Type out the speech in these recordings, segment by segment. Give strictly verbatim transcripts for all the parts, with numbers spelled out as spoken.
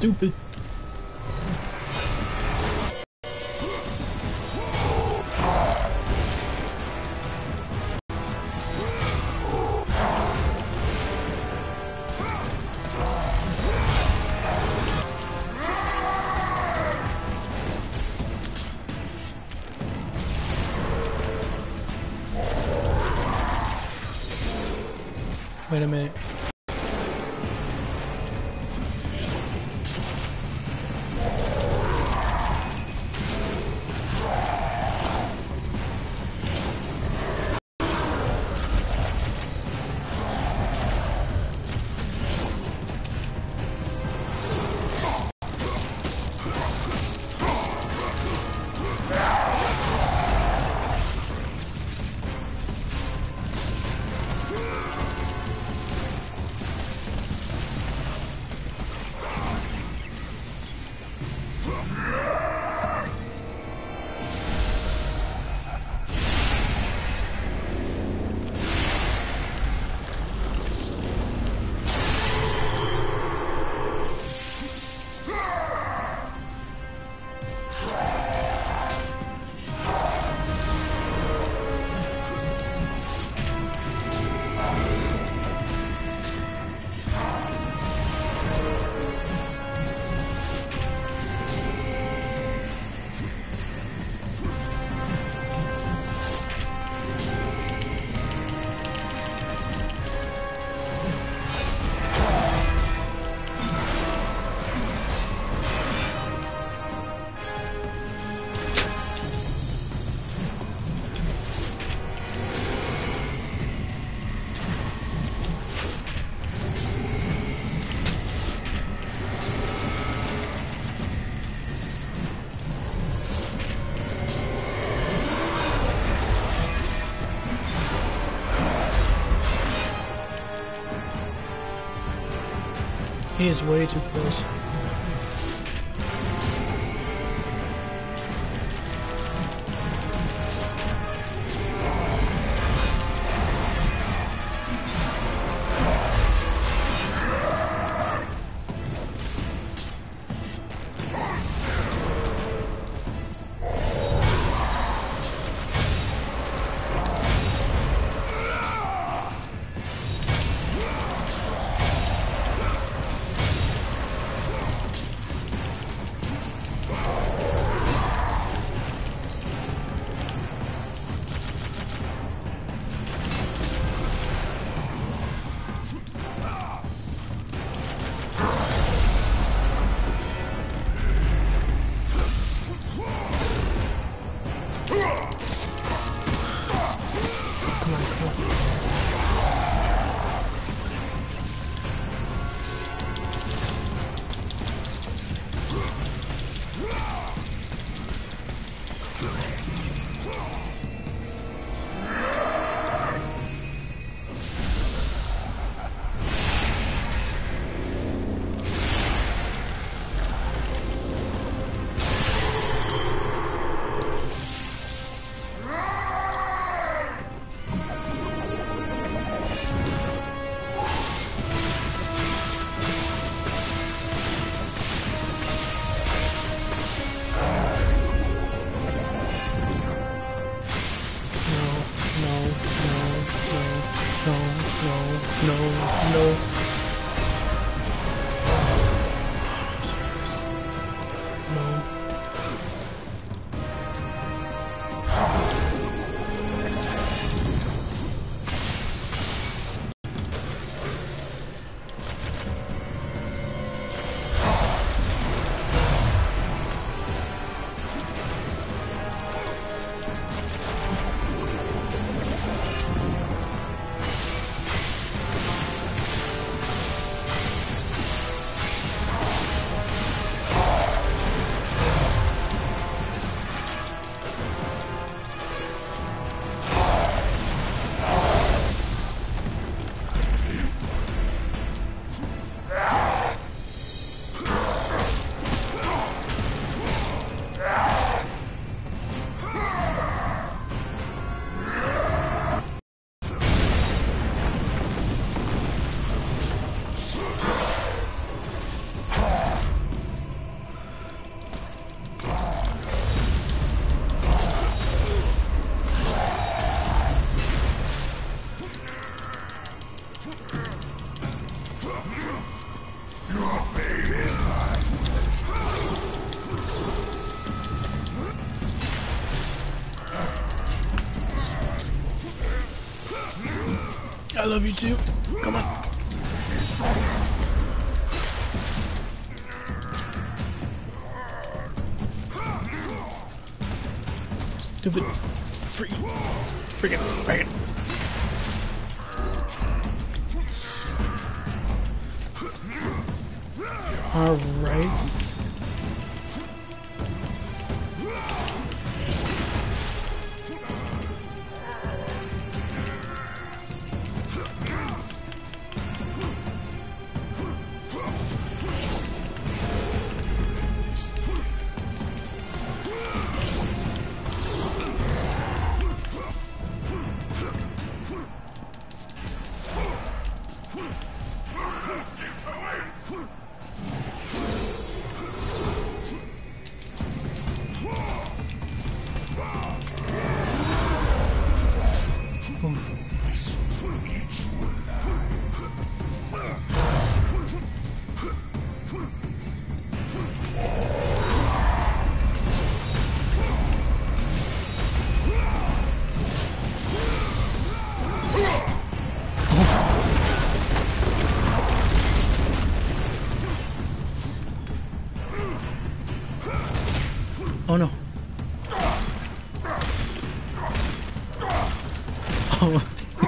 stupid. Wait a minute. He is way too close. I love you too. Come on. Stupid. Freak. Freaking. Freaking. Alright. Oh no. Oh.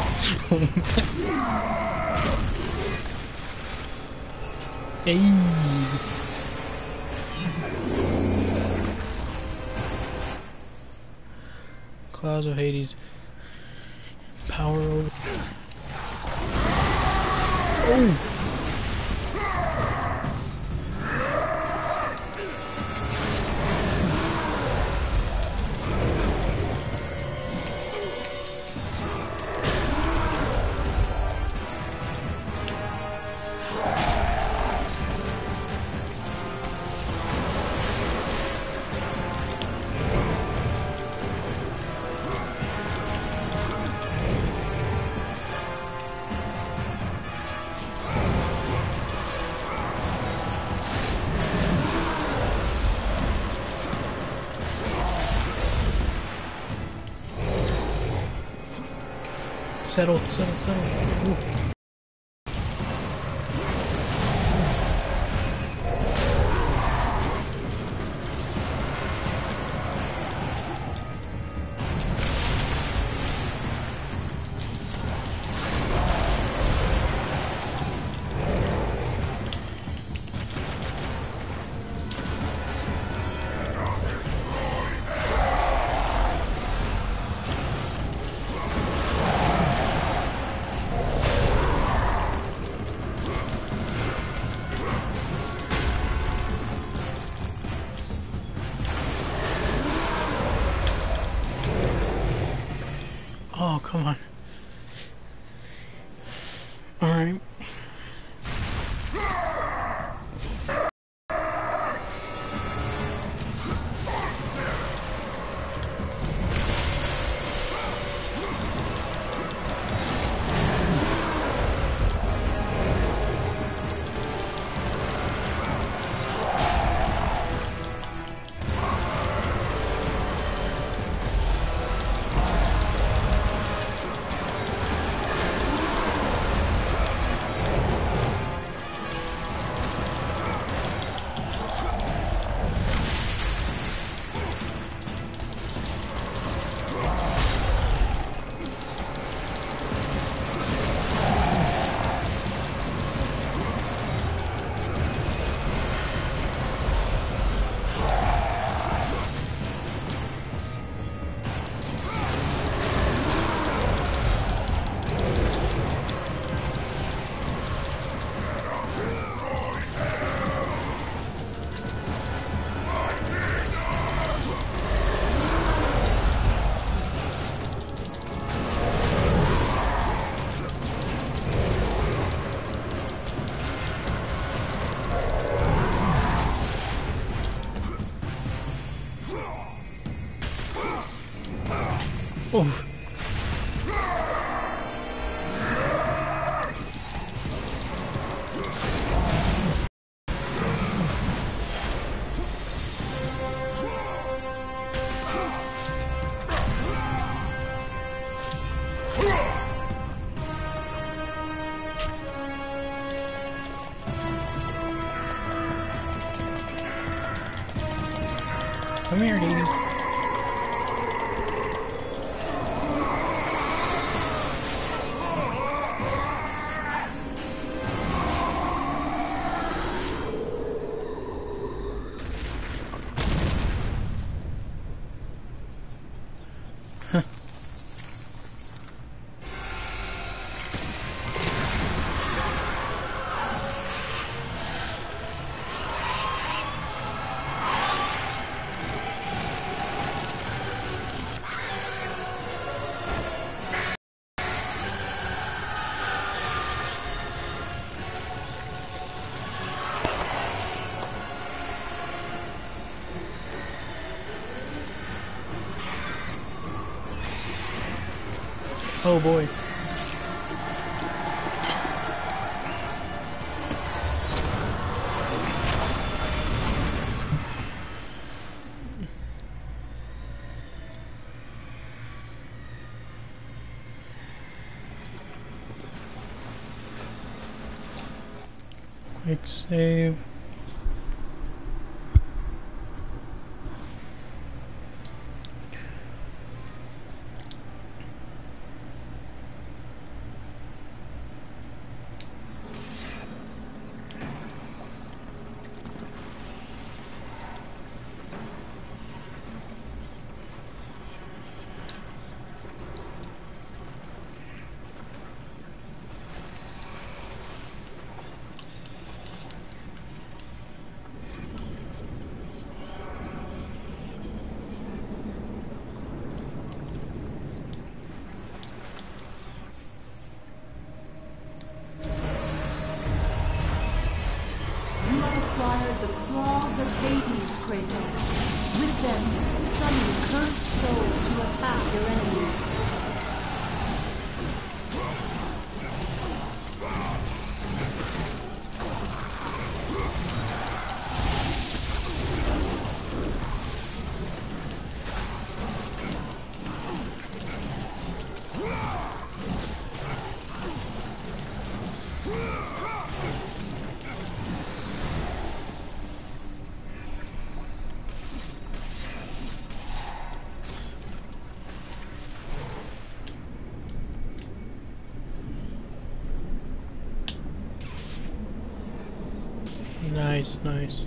Hey. Clouds of Hades. Power over. Oh. Settle, settle, settle. Ooh. Oh, come on. Alright. Come here, Hades. Oh boy. Quick save. The claws of Hades, Kratos. With them, summon cursed souls to attack your enemies. Nice, nice.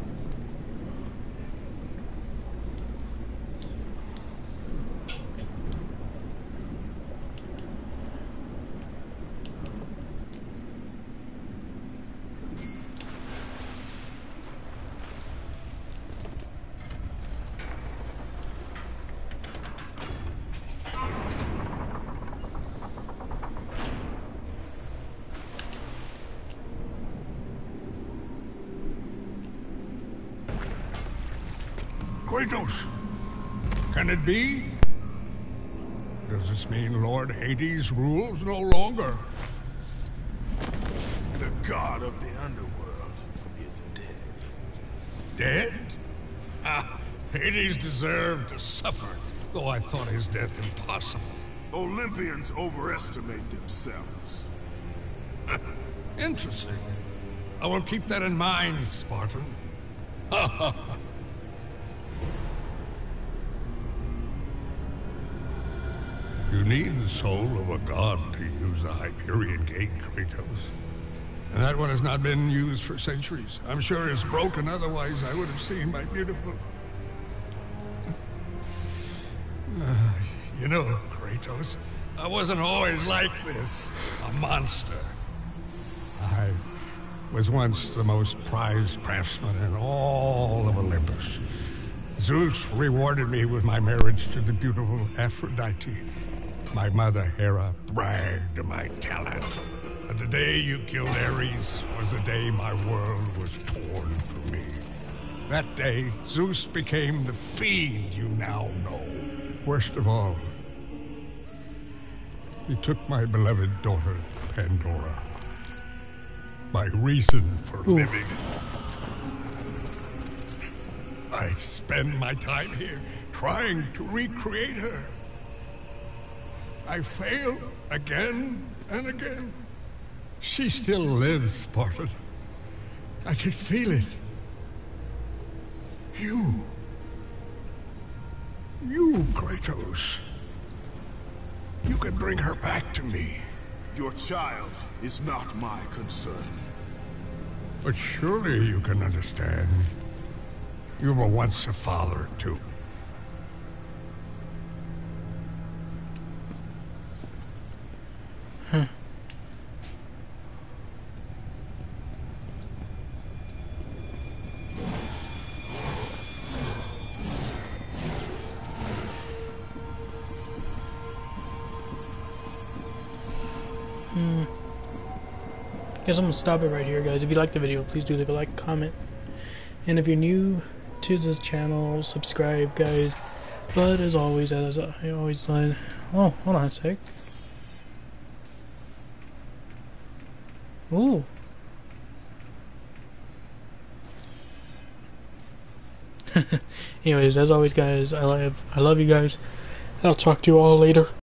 Kratos! Can it be? Does this mean Lord Hades rules no longer? The god of the underworld is dead. Dead? Ah, Hades deserved to suffer, though I thought his death impossible. Olympians overestimate themselves. Interesting. I will keep that in mind, Spartan. Ha ha ha. You need the soul of a god to use the Hyperion Gate, Kratos. And that one has not been used for centuries. I'm sure it's broken, otherwise I would have seen my beautiful... Uh, you know, Kratos, I wasn't always like this. A monster. I was once the most prized craftsman in all of Olympus. Zeus rewarded me with my marriage to the beautiful Aphrodite. My mother, Hera, bragged of my talent. But the day you killed Ares was the day my world was torn from me. That day, Zeus became the fiend you now know. Worst of all, he took my beloved daughter, Pandora. My reason for Ooh. living. I spend my time here trying to recreate her. I fail again and again. She still lives, Spartan. I can feel it. You. You, Kratos. You can bring her back to me. Your child is not my concern. But surely you can understand. You were once a father, too. Huh. Hmm. Guess I'm gonna stop it right here, guys. If you liked the video, please do leave a like, comment, and if you're new to this channel, subscribe, guys. But as always, as I always like, oh, hold on a sec. Ooh. Anyways, as always, guys, I love I love you guys. I'll talk to you all later.